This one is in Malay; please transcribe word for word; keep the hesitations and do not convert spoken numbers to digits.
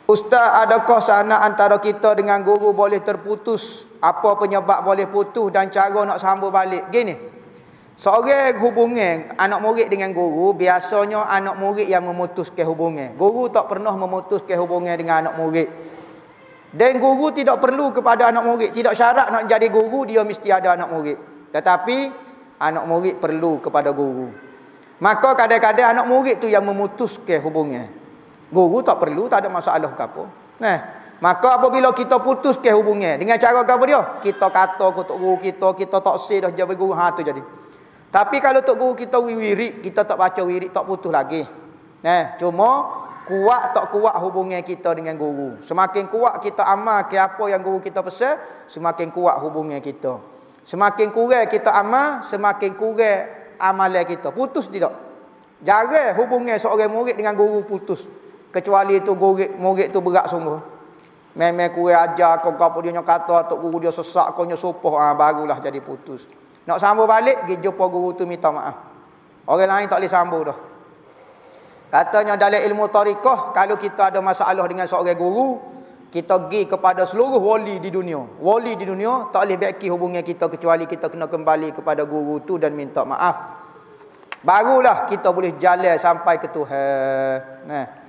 Ustaz, adakah sana antara kita dengan guru boleh terputus? Apa penyebab boleh putus dan cara nak sambung balik? Gini, seorang hubungan anak murid dengan guru, biasanya anak murid yang memutuskan hubungan. Guru tak pernah memutuskan hubungan dengan anak murid. Dan guru tidak perlu kepada anak murid. Tidak syarat nak jadi guru, dia mesti ada anak murid. Tetapi, anak murid perlu kepada guru. Maka kadang-kadang anak murid tu yang memutuskan hubungan. Guru tak perlu, tak ada masalah ke apa. Nah, maka apabila kita putuskan hubungan, dengan cara apa dia? Kita kata ke tok guru kita, kita tak say dah jadi guru, ha tu jadi. Tapi kalau tok guru kita wirid, kita tak baca wirid, tak putus lagi. Nah, cuma kuat tak kuat hubungan kita dengan guru. Semakin kuat kita amal ke apa yang guru kita pesan, semakin kuat hubungan kita. Semakin kurang kita amal, semakin kurang amalan kita. Putus tidak? Jarang hubungan seorang murid dengan guru putus. Kecuali itu murid, murid tu berat sungguh. Memang kurang ajar, kau apa dia kata, tok guru dia sesak, kau sopoh, ah, barulah jadi putus. Nak sambung balik, pergi jumpa guru tu minta maaf. Orang lain tak boleh sambung dah. Katanya dalam ilmu tariqah, kalau kita ada masalah dengan seorang guru, kita pergi kepada seluruh wali di dunia. Wali di dunia tak boleh baiki hubungan kita kecuali kita kena kembali kepada guru tu dan minta maaf. Barulah kita boleh jalan sampai ke Tuhan. Nah.